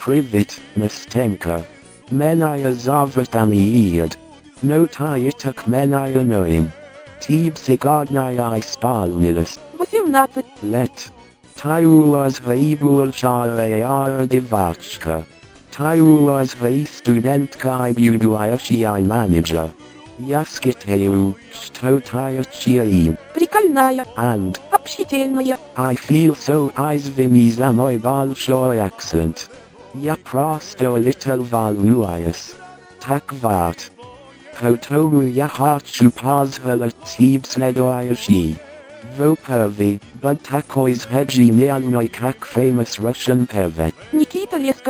Привет, Настенька. Меная зовут Амиид. Но ты так меня ним. Тебе сегодня исполнилось 18 лет. Ты у нас большая девочка. Ты у нас студентка и будущая менеджер. Я считаю, что ты очень прикольная, and общительная. I feel so извини за мой большой акцент. Я просто little волнуюсь. Так вот. Потому я хочу позволить тебе следующий. Во-первых, будь такой же гениальной, как famous Russian певец. Никита Лесков.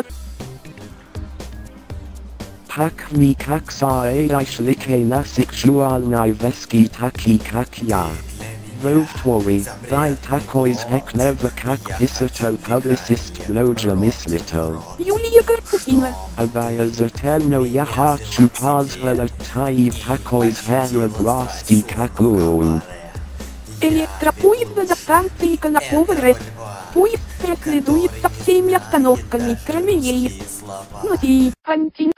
Так никак сообщили на сексуальной вески таки как я. Во-вторых, дай такой же кнева, как писатель, публицист, блогер, мыслитель. Юлия Карпухина. Обязательно я хочу позволить тебе такой же власти, как он. Электропоезд на станции Конакова РЭС. Поезд преследует со всеми остановками, кроме ей. Насти. Антин.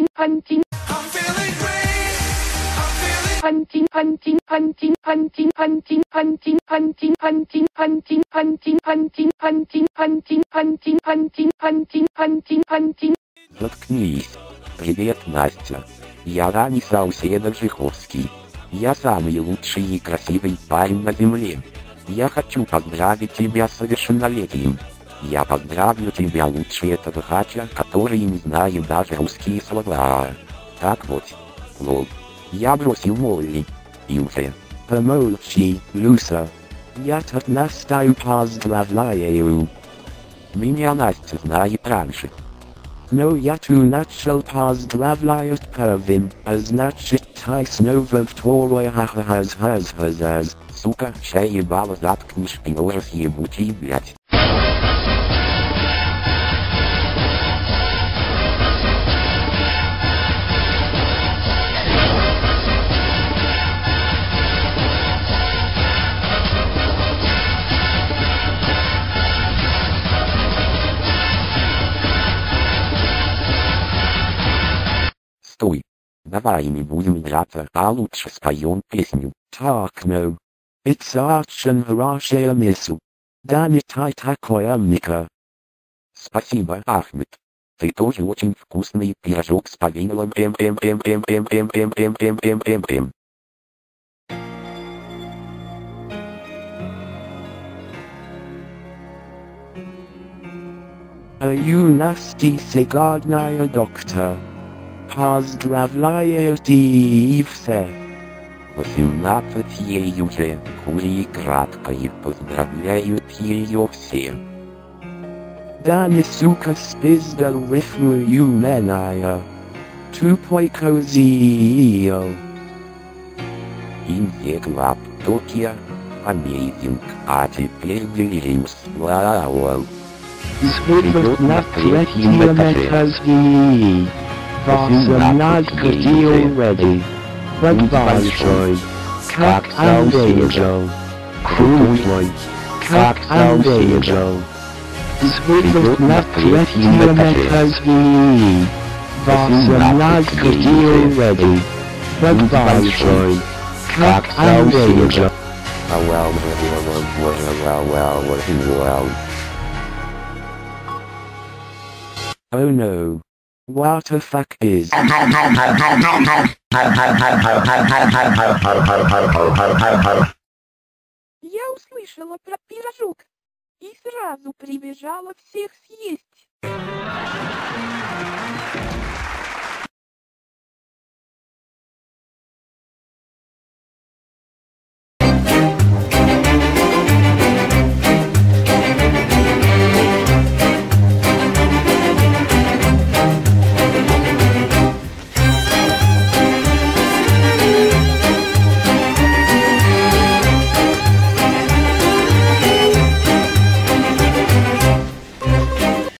Заткнись. Привет, Настя. Я Рани Сауседов Жиховский. Я самый лучший и красивый парень на земле. Я хочу поздравить тебя с совершеннолетием. Я поздравлю тебя лучше этого хача, который не знает даже русские слова. Так вот. Лол. Я бросил Молли. И уже. Помолчи, Люса. Я тут Настю поздравляю. Меня Настя знает раньше. Но я ту начал поздравлять первым, а значит ты снова второй хаз. Сука, ща ебало заткнешь пидорас ебучий, блять. Стой. Давай не будем драться, а лучше споем песню. Так, no. It's очень хорошая мысль. Да не ты такой умника. Спасибо, Ахмед. Ты тоже очень вкусный пирожок с повидлом А у Насти сегодня доктор. Поздравляю и все. 18 ей уже, хули кратко и поздравляют ее все. Да не сука спиздал рифмую меная. Тупой козел. Инзе клаб Токио. Amazing. А теперь делимся. Вау. Свыпав на третьем этаже. 18 годил ready. Будь большой, как Андреджо. Круглый, как Андреджо. Свыпав на третьем этаже. 18 годил ready. Будь большой, как Андреджо. Oh no. What the fuck is... Я услышала про пирожок и сразу прибежала всех съесть.